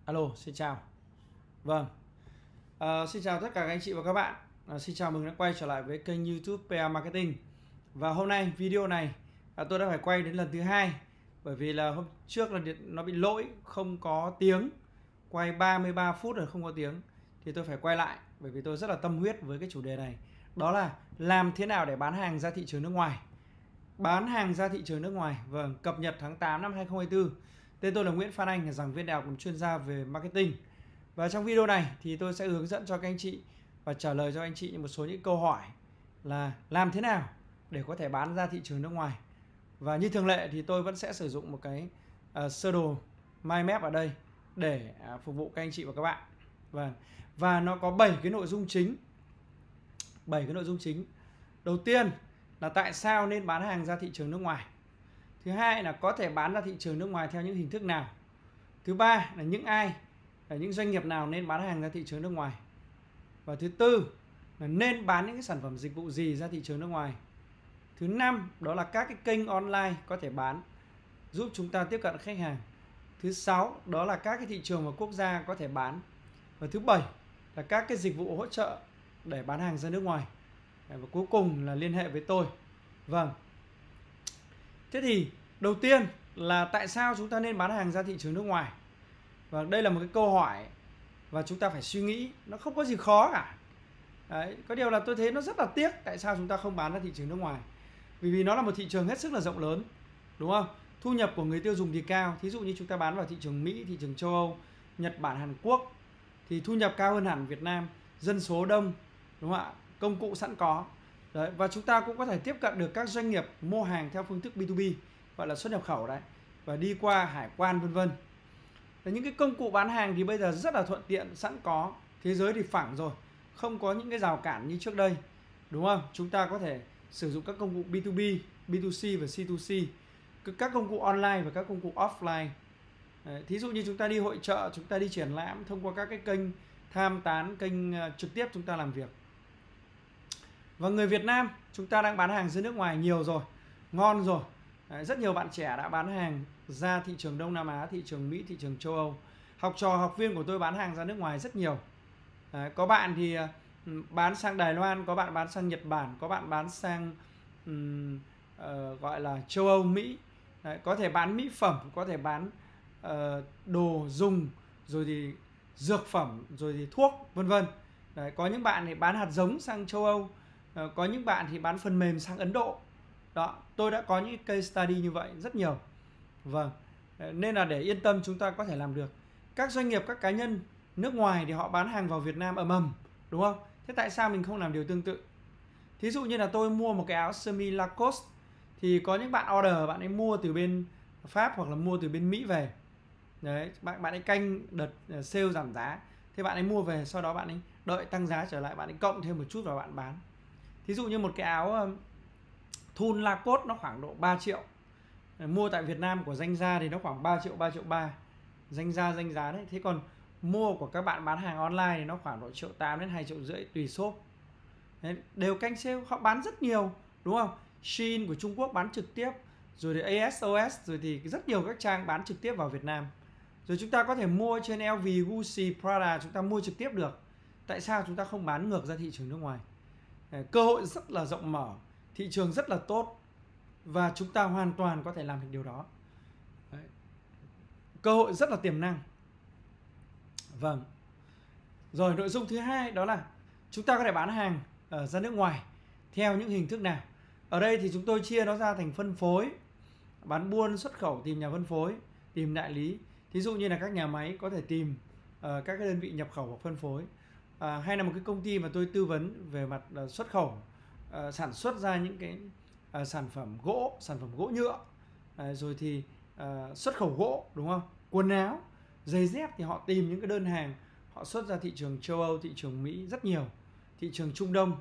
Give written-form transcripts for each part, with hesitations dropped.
Alo, xin chào. Vâng, xin chào tất cả các anh chị và các bạn. Xin chào mừng đã quay trở lại với kênh YouTube PA Marketing. Và hôm nay video này tôi đã phải quay đến lần thứ hai, bởi vì là hôm trước là nó bị lỗi không có tiếng, quay 33 phút rồi không có tiếng, thì tôi phải quay lại bởi vì tôi rất là tâm huyết với cái chủ đề này. Đó là làm thế nào để bán hàng ra thị trường nước ngoài. Bán hàng ra thị trường nước ngoài, vâng, cập nhật tháng 8 năm 2024. Tên tôi là Nguyễn Phan Anh, là giảng viên đại học, chuyên gia về marketing. Và trong video này thì tôi sẽ hướng dẫn cho các anh chị và trả lời cho anh chị một số những câu hỏi là làm thế nào để có thể bán ra thị trường nước ngoài. Và như thường lệ thì tôi vẫn sẽ sử dụng một cái sơ đồ mind map ở đây để phục vụ các anh chị và các bạn. Và nó có 7 cái nội dung chính. 7 cái nội dung chính. Đầu tiên là tại sao nên bán hàng ra thị trường nước ngoài. Thứ hai là có thể bán ra thị trường nước ngoài theo những hình thức nào. Thứ ba là những doanh nghiệp nào nên bán hàng ra thị trường nước ngoài. Và thứ tư là nên bán những cái sản phẩm dịch vụ gì ra thị trường nước ngoài. Thứ năm đó là các cái kênh online có thể bán giúp chúng ta tiếp cận khách hàng. Thứ sáu đó là các cái thị trường và quốc gia có thể bán. Và thứ bảy là các cái dịch vụ hỗ trợ để bán hàng ra nước ngoài. Và cuối cùng là liên hệ với tôi. Vâng. Thế thì đầu tiên là tại sao chúng ta nên bán hàng ra thị trường nước ngoài. Và đây là một cái câu hỏi và chúng ta phải suy nghĩ, nó không có gì khó cả. Đấy, có điều là tôi thấy nó rất là tiếc tại sao chúng ta không bán ra thị trường nước ngoài. Vì nó là một thị trường hết sức là rộng lớn, đúng không? Thu nhập của người tiêu dùng thì cao. Thí dụ như chúng ta bán vào thị trường Mỹ, thị trường châu Âu, Nhật Bản, Hàn Quốc thì thu nhập cao hơn hẳn Việt Nam, dân số đông, đúng không ạ? Công cụ sẵn có. Đấy, và chúng ta cũng có thể tiếp cận được các doanh nghiệp mua hàng theo phương thức B2B, gọi là xuất nhập khẩu đấy, và đi qua hải quan vân vân. Những cái công cụ bán hàng thì bây giờ rất là thuận tiện, sẵn có. Thế giới thì phẳng rồi, không có những cái rào cản như trước đây, đúng không? Chúng ta có thể sử dụng các công cụ B2B, B2C và C2C, các công cụ online và các công cụ offline. Đấy, thí dụ như chúng ta đi hội chợ, chúng ta đi triển lãm thông qua các cái kênh tham tán, kênh trực tiếp chúng ta làm việc. Và người Việt Nam chúng ta đang bán hàng ra nước ngoài nhiều rồi, ngon rồi. Đấy, rất nhiều bạn trẻ đã bán hàng ra thị trường Đông Nam Á, thị trường Mỹ, thị trường châu Âu. Học trò, học viên của tôi bán hàng ra nước ngoài rất nhiều. Đấy, có bạn thì bán sang Đài Loan, có bạn bán sang Nhật Bản, có bạn bán sang gọi là châu Âu, Mỹ. Đấy, có thể bán mỹ phẩm, có thể bán đồ dùng, rồi thì dược phẩm, rồi thì thuốc vân vân. Có những bạn thì bán hạt giống sang châu Âu, có những bạn thì bán phần mềm sang Ấn Độ. Đó, tôi đã có những case study như vậy rất nhiều. Vâng, nên là để yên tâm chúng ta có thể làm được. Các doanh nghiệp, các cá nhân nước ngoài thì họ bán hàng vào Việt Nam ầm ầm, đúng không? Thế tại sao mình không làm điều tương tự? Thí dụ như là tôi mua một cái áo sơ mi Lacoste, thì có những bạn order, bạn ấy mua từ bên Pháp hoặc là mua từ bên Mỹ về. Đấy, bạn ấy canh đợt sale giảm giá, thế bạn ấy mua về, sau đó bạn ấy đợi tăng giá trở lại, bạn ấy cộng thêm một chút vào bạn bán. Thí dụ như một cái áo thun Lacoste nó khoảng độ 3 triệu. Mua tại Việt Nam của Danh Gia thì nó khoảng 3 triệu, 3 triệu 3. Danh giá đấy. Thế còn mua của các bạn bán hàng online thì nó khoảng độ 1,8 triệu đến 2,5 triệu tùy shop. Đấy, đều canh sale, họ bán rất nhiều, đúng không? Shein của Trung Quốc bán trực tiếp, rồi thì ASOS, rồi thì rất nhiều các trang bán trực tiếp vào Việt Nam. Rồi chúng ta có thể mua trên LV, Gucci, Prada, chúng ta mua trực tiếp được. Tại sao chúng ta không bán ngược ra thị trường nước ngoài? Cơ hội rất là rộng mở, thị trường rất là tốt, và chúng ta hoàn toàn có thể làm được điều đó. Đấy, cơ hội rất là tiềm năng. Vâng. Rồi nội dung thứ hai đó là chúng ta có thể bán hàng ra nước ngoài theo những hình thức nào. Ở đây thì chúng tôi chia nó ra thành phân phối, bán buôn, xuất khẩu, tìm nhà phân phối, tìm đại lý. Thí dụ như là các nhà máy có thể tìm các cái đơn vị nhập khẩu hoặc phân phối, hay là một cái công ty mà tôi tư vấn về mặt xuất khẩu, sản xuất ra những cái sản phẩm gỗ nhựa, rồi thì xuất khẩu gỗ, đúng không? Quần áo, giày dép thì họ tìm những cái đơn hàng, họ xuất ra thị trường châu Âu, thị trường Mỹ rất nhiều, thị trường Trung Đông.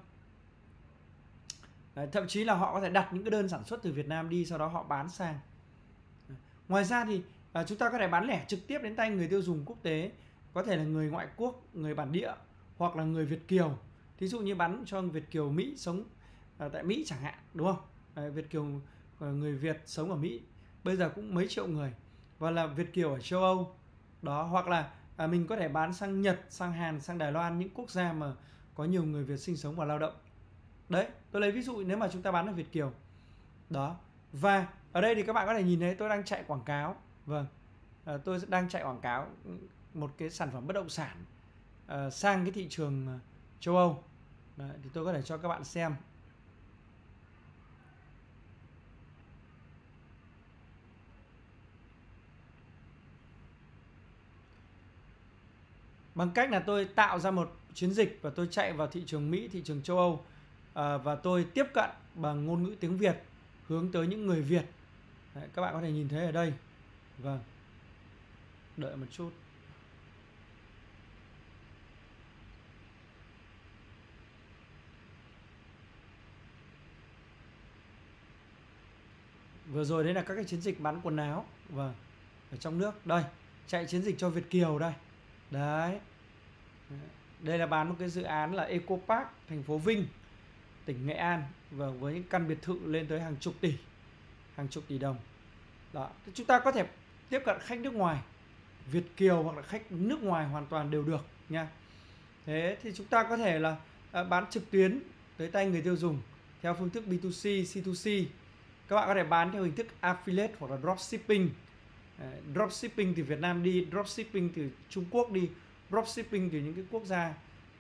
Đấy, thậm chí là họ có thể đặt những cái đơn sản xuất từ Việt Nam đi, sau đó họ bán sang. Ngoài ra thì chúng ta có thể bán lẻ trực tiếp đến tay người tiêu dùng quốc tế, có thể là người ngoại quốc, người bản địa, hoặc là người Việt kiều. Thí dụ như bán cho Việt kiều Mỹ sống tại Mỹ chẳng hạn, đúng không? Việt kiều, người Việt sống ở Mỹ bây giờ cũng mấy triệu người, và là Việt kiều ở châu Âu đó, hoặc là mình có thể bán sang Nhật, sang Hàn, sang Đài Loan, những quốc gia mà có nhiều người Việt sinh sống và lao động. Đấy, tôi lấy ví dụ nếu mà chúng ta bán ở Việt kiều. Đó. Và ở đây thì các bạn có thể nhìn thấy tôi đang chạy quảng cáo. Vâng. Tôi đang chạy quảng cáo một cái sản phẩm bất động sản sang cái thị trường châu Âu. Đấy, thì tôi có thể cho các bạn xem. Bằng cách là tôi tạo ra một chiến dịch và tôi chạy vào thị trường Mỹ, thị trường châu Âu, và tôi tiếp cận bằng ngôn ngữ tiếng Việt hướng tới những người Việt. Đấy, các bạn có thể nhìn thấy ở đây. Vâng. Đợi một chút. Vừa rồi đấy là các cái chiến dịch bán quần áo. Vâng. Ở trong nước. Đây. Chạy chiến dịch cho Việt kiều đây. Đấy. Đây là bán một cái dự án là Eco Park, thành phố Vinh, tỉnh Nghệ An. Vâng, với những căn biệt thự lên tới hàng chục tỷ đồng. Đó. Chúng ta có thể tiếp cận khách nước ngoài, Việt kiều hoặc là khách nước ngoài hoàn toàn đều được nha. Thế thì chúng ta có thể là bán trực tuyến tới tay người tiêu dùng theo phương thức B2C, C2C. Các bạn có thể bán theo hình thức affiliate hoặc là dropshipping. Dropshipping từ Việt Nam đi, dropshipping từ Trung Quốc đi, dropshipping từ những cái quốc gia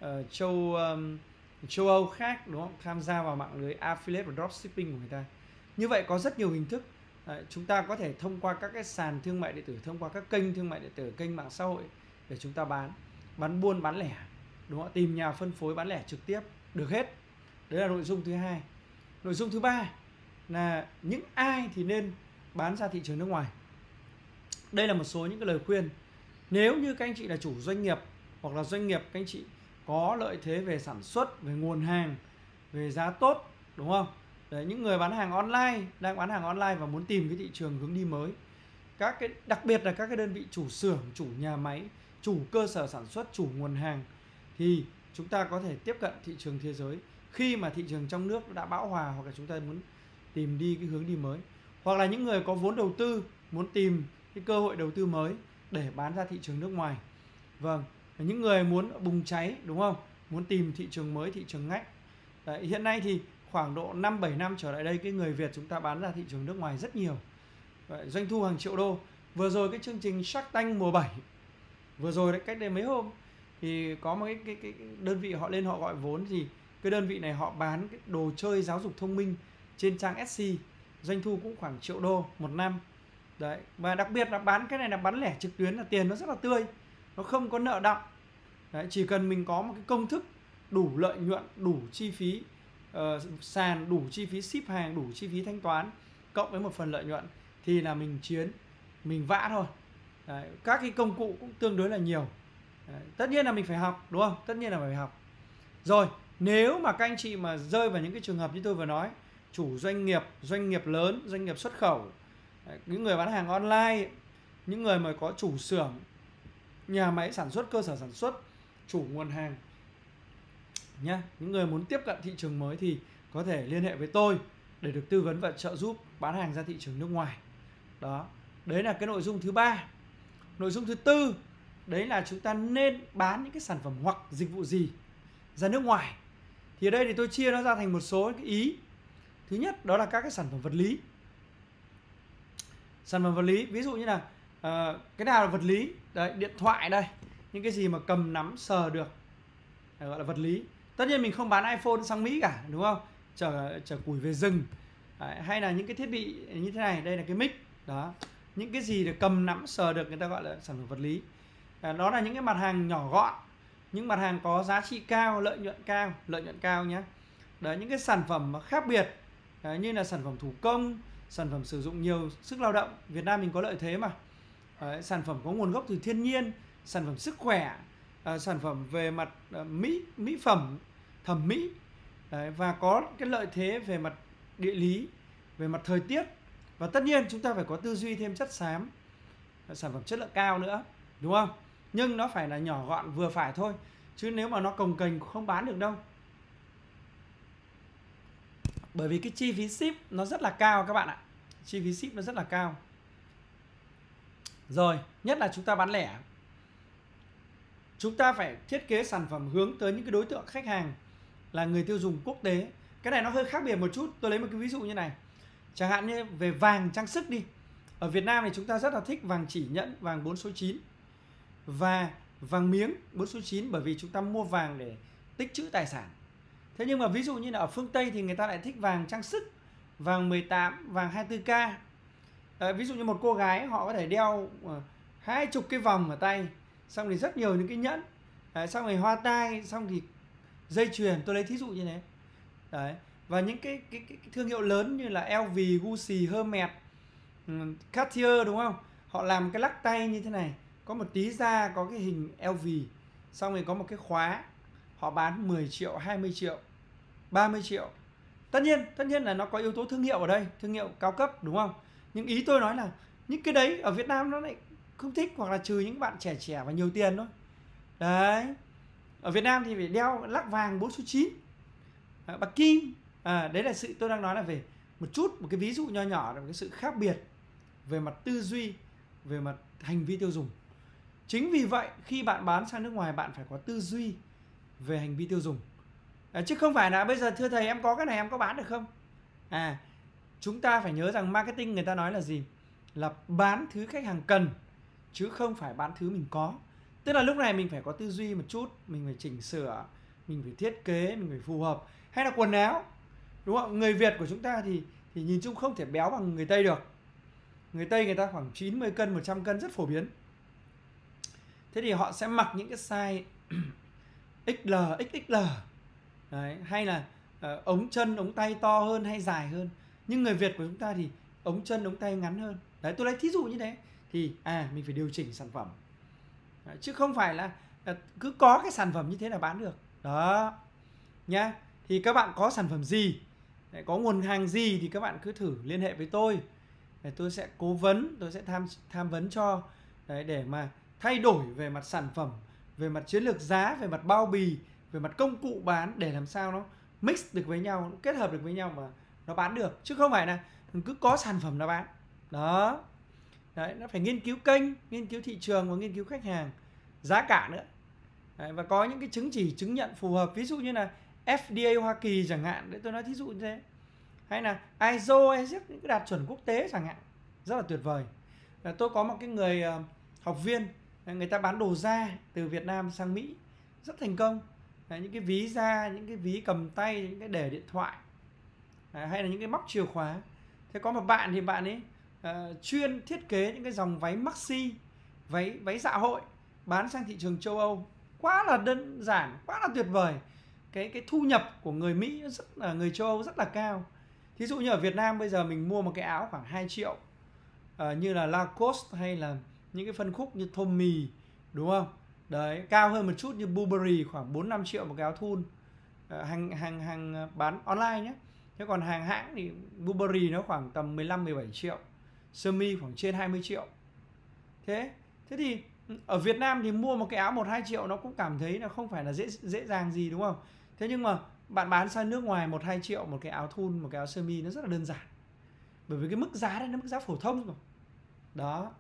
châu Âu khác, đúng không? Tham gia vào mạng lưới affiliate và dropshipping của người ta. Như vậy có rất nhiều hình thức. Chúng ta có thể thông qua các cái sàn thương mại điện tử, thông qua các kênh thương mại điện tử, kênh mạng xã hội để chúng ta bán buôn bán lẻ, đúng không? Tìm nhà phân phối bán lẻ trực tiếp được hết. Đấy là nội dung thứ hai. Nội dung thứ ba là những ai thì nên bán ra thị trường nước ngoài. Đây là một số những cái lời khuyên. Nếu như các anh chị là chủ doanh nghiệp hoặc là doanh nghiệp các anh chị có lợi thế về sản xuất, về nguồn hàng, về giá tốt, đúng không? Đấy, những người bán hàng online, đang bán hàng online và muốn tìm cái thị trường hướng đi mới. Đặc biệt là các cái đơn vị chủ xưởng, chủ nhà máy, chủ cơ sở sản xuất, chủ nguồn hàng thì chúng ta có thể tiếp cận thị trường thế giới khi mà thị trường trong nước đã bão hòa, hoặc là chúng ta muốn tìm đi cái hướng đi mới. Hoặc là những người có vốn đầu tư muốn tìm cái cơ hội đầu tư mới để bán ra thị trường nước ngoài. Vâng, những người muốn bùng cháy, đúng không? Muốn tìm thị trường mới, thị trường ngách. Đấy, hiện nay thì khoảng độ 5-7 năm trở lại đây, cái người Việt chúng ta bán ra thị trường nước ngoài rất nhiều. Đấy, doanh thu hàng triệu đô. Vừa rồi cái chương trình Shark Tank mùa 7, vừa rồi đấy, cách đây mấy hôm thì có một cái đơn vị họ lên họ gọi vốn, thì cái đơn vị này họ bán cái đồ chơi giáo dục thông minh trên trang Etsy, doanh thu cũng khoảng triệu đô một năm. Đấy, và đặc biệt là bán cái này là bán lẻ trực tuyến, là tiền nó rất là tươi, nó không có nợ đọng. Đấy, chỉ cần mình có một cái công thức đủ lợi nhuận, đủ chi phí sàn, đủ chi phí ship hàng, đủ chi phí thanh toán, cộng với một phần lợi nhuận thì là mình chiến, mình vã thôi. Đấy, các cái công cụ cũng tương đối là nhiều. Đấy, tất nhiên là mình phải học, đúng không? Tất nhiên là phải học. Rồi, nếu mà các anh chị mà rơi vào những cái trường hợp như tôi vừa nói, chủ doanh nghiệp lớn, doanh nghiệp xuất khẩu, những người bán hàng online, những người mà có chủ xưởng, nhà máy sản xuất, cơ sở sản xuất, chủ nguồn hàng nhá, những người muốn tiếp cận thị trường mới thì có thể liên hệ với tôi để được tư vấn và trợ giúp bán hàng ra thị trường nước ngoài. Đó, đấy là cái nội dung thứ ba. Nội dung thứ tư, đấy là chúng ta nên bán những cái sản phẩm hoặc dịch vụ gì ra nước ngoài. Thì ở đây thì tôi chia nó ra thành một số cái ý. Thứ nhất, đó là các cái sản phẩm vật lý. Sản phẩm vật lý, ví dụ như là cái nào là vật lý? Đấy, điện thoại đây, những cái gì mà cầm nắm sờ được, gọi là vật lý. Tất nhiên mình không bán iPhone sang Mỹ cả, đúng không? Chở củi về rừng. Đấy, hay là những cái thiết bị như thế này, đây là cái mic. Đó, những cái gì để cầm nắm sờ được người ta gọi là sản phẩm vật lý. Đó là những cái mặt hàng nhỏ gọn, những mặt hàng có giá trị cao, lợi nhuận cao nhé. Đấy, những cái sản phẩm khác biệt, như là sản phẩm thủ công, sản phẩm sử dụng nhiều sức lao động. Việt Nam mình có lợi thế mà. Đấy, sản phẩm có nguồn gốc từ thiên nhiên, sản phẩm sức khỏe, sản phẩm về mặt mỹ phẩm, thẩm mỹ. Đấy, và có cái lợi thế về mặt địa lý, về mặt thời tiết. Và tất nhiên chúng ta phải có tư duy thêm chất xám, sản phẩm chất lượng cao nữa, đúng không? Nhưng nó phải là nhỏ gọn vừa phải thôi, chứ nếu mà nó cồng kềnh không bán được đâu. Bởi vì cái chi phí ship nó rất là cao các bạn ạ. Chi phí ship nó rất là cao. Rồi, nhất là chúng ta bán lẻ. chúng ta phải thiết kế sản phẩm hướng tới những cái đối tượng khách hàng là người tiêu dùng quốc tế. Cái này nó hơi khác biệt một chút. Tôi lấy một cái ví dụ như này. Chẳng hạn như về vàng trang sức đi. Ở Việt Nam thì chúng ta rất là thích vàng chỉ nhẫn, vàng 4 số 9 và vàng miếng 4 số 9, bởi vì chúng ta mua vàng để tích trữ tài sản. Thế nhưng mà ví dụ như là ở phương Tây thì người ta lại thích vàng trang sức, vàng 18, vàng 24K. Ví dụ như một cô gái họ có thể đeo 20 cái vòng ở tay, xong thì rất nhiều những cái nhẫn, xong rồi hoa tai, xong thì dây chuyền. Tôi lấy thí dụ như thế. Đấy. Và những cái thương hiệu lớn như là LV, Gucci, Hermes, Cartier, đúng không? Họ làm cái lắc tay như thế này, có một tí da, có cái hình LV, xong rồi có một cái khóa. Họ bán 10 triệu, 20 triệu, 30 triệu. Tất nhiên là nó có yếu tố thương hiệu ở đây, thương hiệu cao cấp, đúng không? Nhưng ý tôi nói là những cái đấy ở Việt Nam nó lại không thích, hoặc là trừ những bạn trẻ và nhiều tiền thôi. Đấy. Ở Việt Nam thì phải đeo lắc vàng 4 số 9, bạc kim. Đấy là sự tôi đang nói là về một cái ví dụ nho nhỏ là một cái sự khác biệt về mặt tư duy, về mặt hành vi tiêu dùng. Chính vì vậy khi bạn bán sang nước ngoài, bạn phải có tư duy về hành vi tiêu dùng, chứ không phải là bây giờ thưa thầy em có cái này em có bán được không. Chúng ta phải nhớ rằng marketing người ta nói là gì? Là bán thứ khách hàng cần, chứ không phải bán thứ mình có. Tức là lúc này mình phải có tư duy một chút, mình phải chỉnh sửa, mình phải thiết kế, mình phải phù hợp. Hay là quần áo, đúng không? Người Việt của chúng ta thì nhìn chung không thể béo bằng người Tây được. Người Tây người ta khoảng 90 cân, 100 cân rất phổ biến. Thế thì họ sẽ mặc những cái size XL, XXL. Đấy. Hay là ống chân, ống tay to hơn hay dài hơn. Nhưng người Việt của chúng ta thì ống chân, ống tay ngắn hơn. Đấy, tôi lấy thí dụ như thế. Thì mình phải điều chỉnh sản phẩm. Đấy, chứ không phải là cứ có cái sản phẩm như thế là bán được. Đó nhá. Thì các bạn có sản phẩm gì, có nguồn hàng gì thì các bạn cứ thử liên hệ với tôi. Tôi sẽ cố vấn, tôi sẽ tham vấn cho. Đấy, để mà thay đổi về mặt sản phẩm, về mặt chiến lược giá, về mặt bao bì, về mặt công cụ bán, để làm sao nó mix được với nhau, nó kết hợp được với nhau mà nó bán được. Chứ không phải là mình cứ có sản phẩm nó bán. Đó. Đấy, nó phải nghiên cứu kênh, nghiên cứu thị trường và nghiên cứu khách hàng, giá cả nữa. Đấy, và có những cái chứng chỉ, chứng nhận phù hợp. Ví dụ như là FDA Hoa Kỳ chẳng hạn. Đấy, tôi nói thí dụ như thế. Hay là ISO, ESG, những cái đạt chuẩn quốc tế chẳng hạn. Rất là tuyệt vời. Tôi có một cái người học viên, người ta bán đồ da từ Việt Nam sang Mỹ rất thành công. Đấy, những cái ví da, những cái ví cầm tay, những cái để điện thoại, hay là những cái móc chìa khóa. Thế có một bạn thì bạn ấy chuyên thiết kế những cái dòng váy maxi, váy dạ hội, bán sang thị trường châu Âu. Quá là đơn giản, quá là tuyệt vời. Cái thu nhập của người Mỹ rất là, người châu Âu rất là cao. Thí dụ như ở Việt Nam bây giờ mình mua một cái áo khoảng 2 triệu, như là Lacoste hay là những cái phân khúc như Tommy, đúng không? Đấy, cao hơn một chút như Burberry khoảng 4-5 triệu một cái áo thun, hàng bán online nhé. Thế còn hàng hãng thì Burberry nó khoảng tầm 15-17 triệu, sơ mi khoảng trên 20 triệu. Thế thì ở Việt Nam thì mua một cái áo 1-2 triệu nó cũng cảm thấy là không phải là dễ dàng gì, đúng không? Thế nhưng mà bạn bán sang nước ngoài 1-2 triệu một cái áo thun, một cái áo sơ mi, nó rất là đơn giản. Bởi vì cái mức giá đấy nó mức giá phổ thông rồi. Đó.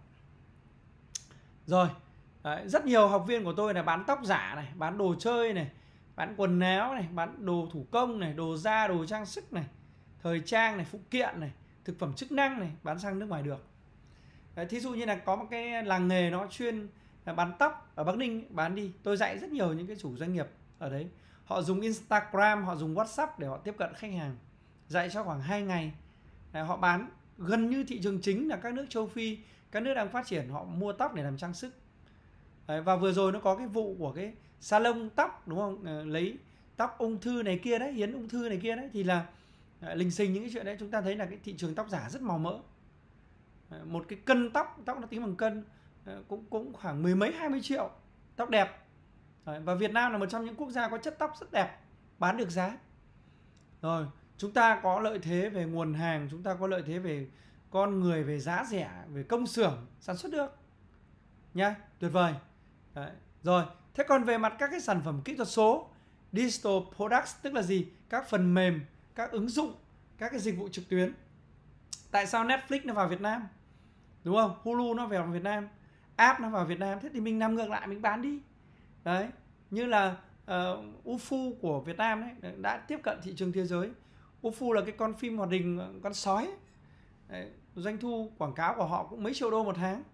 Rồi. Đấy, rất nhiều học viên của tôi là bán tóc giả này, bán đồ chơi này, bán quần áo này, bán đồ thủ công này, đồ da, đồ trang sức này, thời trang này, phụ kiện này, thực phẩm chức năng này, bán sang nước ngoài được. Đấy, thí dụ như là có một cái làng nghề nó chuyên là bán tóc ở Bắc Ninh, bán đi. Tôi dạy rất nhiều những cái chủ doanh nghiệp ở đấy. Họ dùng Instagram, họ dùng WhatsApp để họ tiếp cận khách hàng. Dạy cho khoảng 2 ngày. Đấy, họ bán gần như thị trường chính là các nước châu Phi, các nước đang phát triển, họ mua tóc để làm trang sức. Đấy, và vừa rồi nó có cái vụ của cái salon tóc, đúng không? Lấy tóc ung thư này kia đấy, hiến ung thư này kia đấy, thì là lình xình những cái chuyện đấy. Chúng ta thấy là cái thị trường tóc giả rất màu mỡ. Một cái cân tóc nó tính bằng cân, cũng khoảng 10 mấy 20 triệu, tóc đẹp. Đấy, và Việt Nam là một trong những quốc gia có chất tóc rất đẹp, bán được giá. Rồi, chúng ta có lợi thế về nguồn hàng, chúng ta có lợi thế về con người, về giá rẻ, về công xưởng sản xuất được nhá, tuyệt vời. Đấy. Rồi, thế còn về mặt các cái sản phẩm kỹ thuật số, digital products, tức là gì? Các phần mềm, các ứng dụng, các cái dịch vụ trực tuyến. Tại sao Netflix nó vào Việt Nam, đúng không? Hulu nó vào Việt Nam, app nó vào Việt Nam. Thế thì mình làm ngược lại, mình bán đi. Đấy, như là UFU của Việt Nam đấy, đã tiếp cận thị trường thế giới. UFU là cái con phim hoạt hình con sói ấy. Đấy, doanh thu quảng cáo của họ cũng mấy triệu đô một tháng.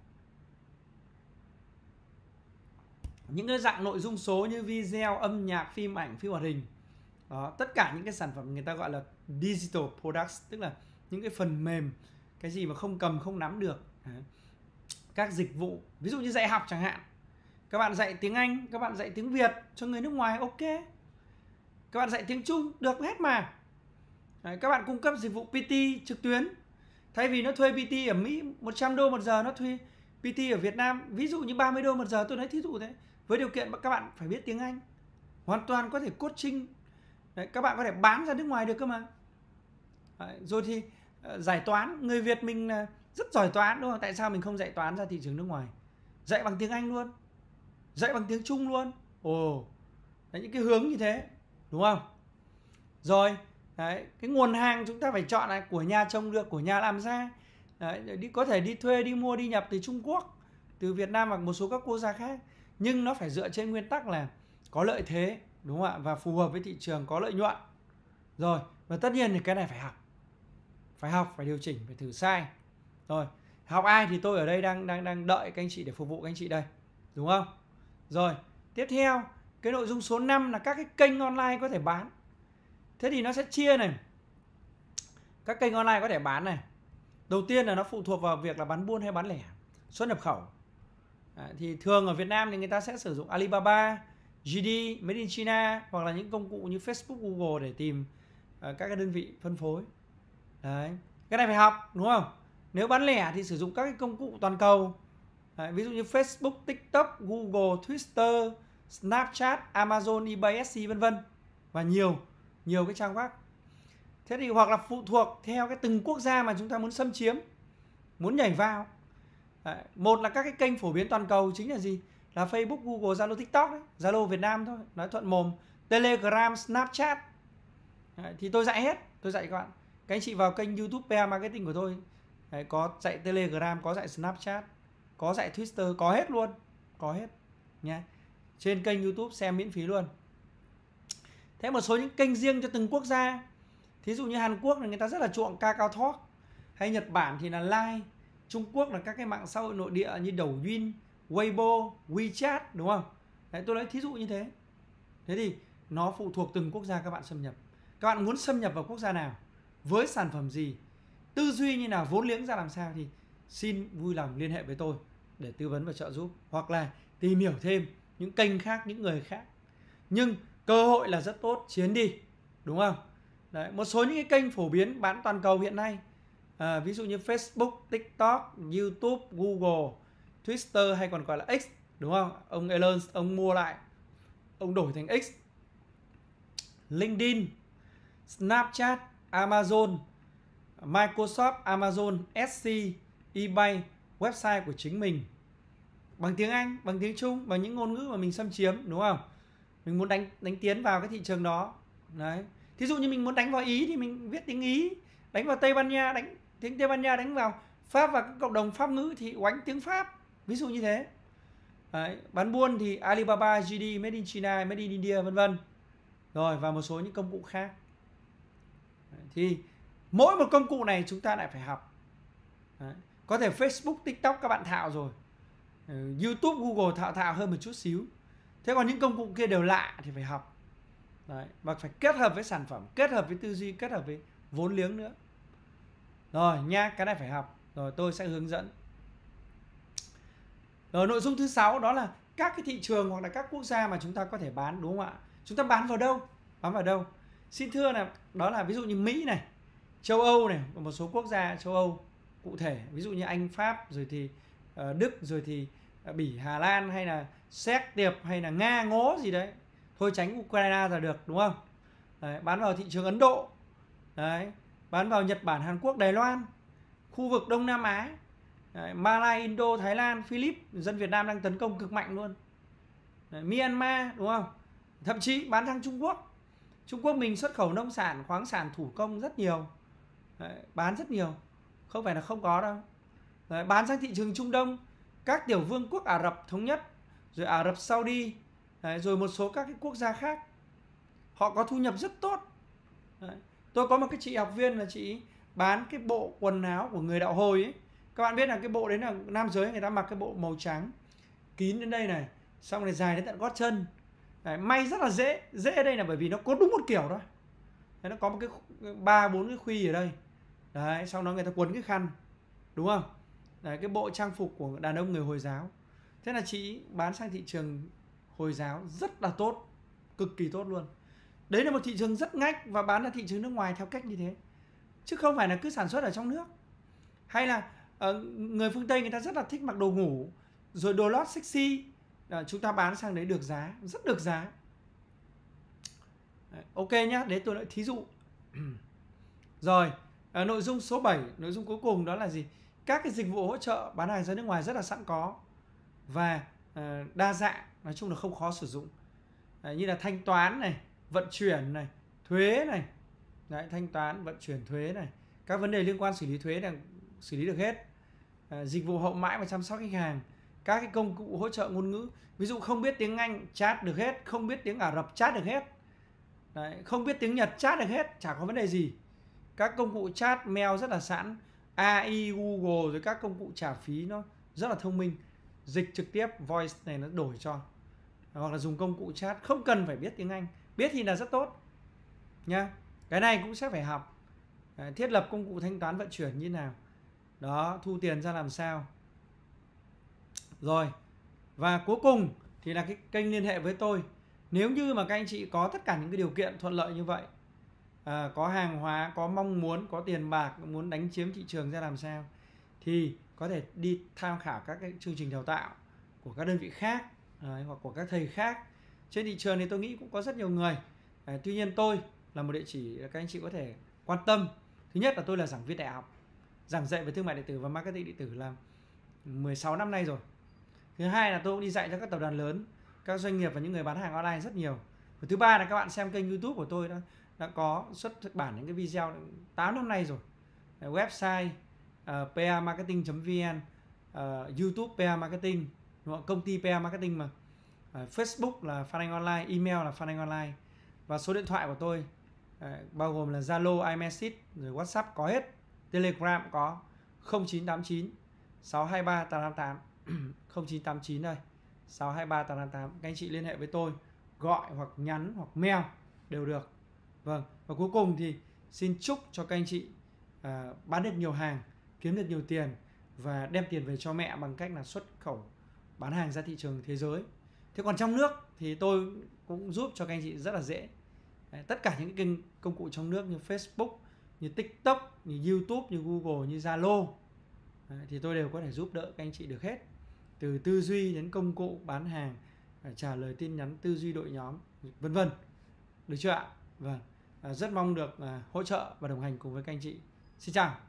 Những cái dạng nội dung số như video, âm nhạc, phim ảnh, phim hoạt hình đó, tất cả những cái sản phẩm người ta gọi là digital products, tức là những cái phần mềm, cái gì mà không cầm không nắm được. Đấy. Các dịch vụ, ví dụ như dạy học chẳng hạn, các bạn dạy tiếng Anh, các bạn dạy tiếng Việt cho người nước ngoài, ok. Các bạn dạy tiếng Trung được hết mà. Đấy, các bạn cung cấp dịch vụ PT trực tuyến, thay vì nó thuê PT ở Mỹ 100 đô một giờ, nó thuê PT ở Việt Nam ví dụ như 30 đô một giờ, tôi nói thí dụ thế, với điều kiện các bạn phải biết tiếng Anh, hoàn toàn có thể coaching. Đấy, các bạn có thể bán ra nước ngoài được cơ mà. Đấy, rồi thì giải toán, người Việt mình rất giỏi toán đúng không? Tại sao mình không dạy toán ra thị trường nước ngoài? Dạy bằng tiếng Anh luôn, dạy bằng tiếng Trung luôn. Ồ, đấy, những cái hướng như thế, đúng không? Rồi, đấy, cái nguồn hàng chúng ta phải chọn là của nhà trồng được, của nhà làm ra. Đấy, có thể đi thuê, đi mua, đi nhập từ Trung Quốc, từ Việt Nam hoặc một số các quốc gia khác. Nhưng nó phải dựa trên nguyên tắc là có lợi thế, đúng không ạ? Và phù hợp với thị trường, có lợi nhuận. Rồi, và tất nhiên thì cái này phải học. Phải học, phải điều chỉnh, phải thử sai. Rồi, học ai thì tôi ở đây đang đợi các anh chị để phục vụ các anh chị đây. Đúng không? Rồi, tiếp theo, cái nội dung số 5 là các cái kênh online có thể bán. Thế thì nó sẽ chia này. Các kênh online có thể bán này. Đầu tiên là nó phụ thuộc vào việc là bán buôn hay bán lẻ, xuất nhập khẩu. Thì thường ở Việt Nam thì người ta sẽ sử dụng Alibaba, GD, Made in China, hoặc là những công cụ như Facebook, Google để tìm các cái đơn vị phân phối. Đấy, cái này phải học, đúng không? Nếu bán lẻ thì sử dụng các cái công cụ toàn cầu. Đấy, ví dụ như Facebook, TikTok, Google, Twitter, Snapchat, Amazon, eBay, Etsy, vân vân, và nhiều cái trang web. Thế thì hoặc là phụ thuộc theo cái từng quốc gia mà chúng ta muốn xâm chiếm, muốn nhảy vào. Đấy, một là các cái kênh phổ biến toàn cầu chính là gì? Là Facebook, Google, Zalo, TikTok đấy. Zalo Việt Nam thôi, nói thuận mồm. Telegram, Snapchat. Đấy, thì tôi dạy hết, tôi dạy các bạn. Các anh chị vào kênh YouTube PA Marketing của tôi, đấy, có dạy Telegram, có dạy Snapchat, có dạy Twitter, có hết luôn, có hết nha. Trên kênh YouTube xem miễn phí luôn. Thế một số những kênh riêng cho từng quốc gia. Thí dụ như Hàn Quốc là người ta rất là chuộng Kakao Talk, hay Nhật Bản thì là Line, Trung Quốc là các cái mạng xã hội nội địa như Douyin, Weibo, WeChat, đúng không? Đấy, tôi lấy thí dụ như thế. Thế thì nó phụ thuộc từng quốc gia các bạn xâm nhập. Các bạn muốn xâm nhập vào quốc gia nào, với sản phẩm gì, tư duy như nào, vốn liếng ra làm sao, thì xin vui lòng liên hệ với tôi để tư vấn và trợ giúp, hoặc là tìm hiểu thêm những kênh khác, những người khác. Nhưng cơ hội là rất tốt, chiến đi, đúng không? Đấy, một số những cái kênh phổ biến bán toàn cầu hiện nay, ví dụ như Facebook, TikTok, YouTube, Google, Twitter hay còn gọi là X, đúng không? Ông Elon, ông mua lại, ông đổi thành X. LinkedIn, Snapchat, Amazon, Microsoft, Amazon, Etsy, eBay, website của chính mình, bằng tiếng Anh, bằng tiếng Trung, bằng những ngôn ngữ mà mình xâm chiếm, đúng không? Mình muốn đánh tiến vào cái thị trường đó. Đấy. Thí dụ như mình muốn đánh vào Ý thì mình viết tiếng Ý, đánh vào Tây Ban Nha, đánh tiếng Tây Ban Nha, đánh vào Pháp và các cộng đồng Pháp ngữ thì oánh tiếng Pháp, ví dụ như thế. Đấy. Bán buôn thì Alibaba, GD, Made in China, Made in India, vân vân. Rồi, và một số những công cụ khác. Đấy. Thì mỗi một công cụ này chúng ta lại phải học. Đấy. Có thể Facebook, TikTok các bạn thạo rồi, YouTube, Google thạo hơn một chút xíu. Thế còn những công cụ kia đều lạ thì phải học. Đấy. Và phải kết hợp với sản phẩm, kết hợp với tư duy, kết hợp với vốn liếng nữa. Rồi nha, cái này phải học. Rồi tôi sẽ hướng dẫn. Rồi nội dung thứ 6 đó là các cái thị trường hoặc là các quốc gia mà chúng ta có thể bán, đúng không ạ? Chúng ta bán vào đâu? Bán vào đâu? Xin thưa là đó là ví dụ như Mỹ này, châu Âu này, và một số quốc gia châu Âu cụ thể, ví dụ như Anh, Pháp, rồi thì Đức, rồi thì Bỉ, Hà Lan, hay là Séc, Tiệp, hay là Nga, Ngố gì đấy. Thôi tránh Ukraine là được, đúng không? Đấy, bán vào thị trường Ấn Độ. Đấy, bán vào Nhật Bản, Hàn Quốc, Đài Loan, khu vực Đông Nam Á. Đấy, Malai, Indo, Thái Lan, Philippines, dân Việt Nam đang tấn công cực mạnh luôn. Đấy, Myanmar, đúng không? Thậm chí bán sang Trung Quốc. Trung Quốc mình xuất khẩu nông sản, khoáng sản, thủ công rất nhiều. Đấy, bán rất nhiều, không phải là không có đâu. Đấy, bán sang thị trường Trung Đông, các tiểu vương quốc Ả Rập Thống Nhất, rồi Ả Rập Saudi, Đấy, rồi một số các cái quốc gia khác họ có thu nhập rất tốt. Đấy. Tôi có một cái chị học viên là chị bán cái bộ quần áo của người đạo Hồi ấy. Các bạn biết là cái bộ đấy là nam giới người ta mặc cái bộ màu trắng kín đến đây này, xong rồi dài đến tận gót chân. Đấy, may rất là dễ. Dễ ở đây là bởi vì nó có đúng một kiểu thôi. Đấy, nó có một cái 3-4 cái khuy ở đây. Đấy, sau đó người ta quấn cái khăn, đúng không? Đấy, cái bộ trang phục của đàn ông người Hồi giáo. Thế là chị bán sang thị trường Hồi giáo rất là tốt, cực kỳ tốt luôn. Đấy là một thị trường rất ngách và bán ra thị trường nước ngoài theo cách như thế, chứ không phải là cứ sản xuất ở trong nước. Hay là người phương Tây người ta rất là thích mặc đồ ngủ rồi đồ lót sexy, chúng ta bán sang đấy được giá, rất được giá. Đấy, ok nhá, đấy tôi lại thí dụ. Rồi, nội dung số 7, nội dung cuối cùng đó là gì? Các cái dịch vụ hỗ trợ bán hàng ra nước ngoài rất là sẵn có và đa dạng, nói chung là không khó sử dụng. Như là thanh toán này, vận chuyển này, thuế này. Đấy, thanh toán, vận chuyển, thuế này. Các vấn đề liên quan xử lý thuế là xử lý được hết. Dịch vụ hậu mãi và chăm sóc khách hàng. Các cái công cụ hỗ trợ ngôn ngữ. Ví dụ không biết tiếng Anh chat được hết, không biết tiếng Ả Rập chat được hết. Đấy, không biết tiếng Nhật chat được hết, chả có vấn đề gì. Các công cụ chat mail rất là sẵn, AI, Google rồi các công cụ trả phí nó rất là thông minh. Dịch trực tiếp voice này nó đổi cho. Hoặc là dùng công cụ chat không cần phải biết tiếng Anh, biết thì là rất tốt nha. Cái này cũng sẽ phải học. Thiết lập công cụ thanh toán vận chuyển như nào đó, thu tiền ra làm sao. Rồi, và cuối cùng thì là cái kênh liên hệ với tôi. Nếu như mà các anh chị có tất cả những cái điều kiện thuận lợi như vậy, có hàng hóa, có mong muốn, có tiền bạc, muốn đánh chiếm thị trường ra làm sao, thì có thể đi tham khảo các cái chương trình đào tạo của các đơn vị khác, hoặc của các thầy khác. Trên thị trường thì tôi nghĩ cũng có rất nhiều người. Tuy nhiên tôi là một địa chỉ các anh chị có thể quan tâm. Thứ nhất là tôi là giảng viên đại học, giảng dạy về thương mại điện tử và marketing điện tử là 16 năm nay rồi. Thứ hai là tôi cũng đi dạy cho các tập đoàn lớn, các doanh nghiệp và những người bán hàng online rất nhiều. Và thứ ba là các bạn xem kênh YouTube của tôi đã có xuất bản những cái video 8 năm nay rồi. Website pamarketing.vn, YouTube PA Marketing, công ty PA Marketing mà. Facebook là Phan Anh Online, email là Phan Anh Online. Và số điện thoại của tôi bao gồm là Zalo, iMessage, rồi WhatsApp có hết, Telegram có 0989 623 888 0989 đây 623 888. Các anh chị liên hệ với tôi, gọi hoặc nhắn hoặc mail đều được. Vâng, và cuối cùng thì xin chúc cho các anh chị bán được nhiều hàng, kiếm được nhiều tiền và đem tiền về cho mẹ bằng cách là xuất khẩu bán hàng ra thị trường thế giới. Thế còn trong nước thì tôi cũng giúp cho các anh chị rất là dễ. Tất cả những kênh công cụ trong nước như Facebook, như TikTok, như YouTube, như Google, như Zalo thì tôi đều có thể giúp đỡ các anh chị được hết. Từ tư duy đến công cụ bán hàng, trả lời tin nhắn, tư duy đội nhóm, vân vân. Được chưa ạ? Vâng, rất mong được hỗ trợ và đồng hành cùng với các anh chị. Xin chào.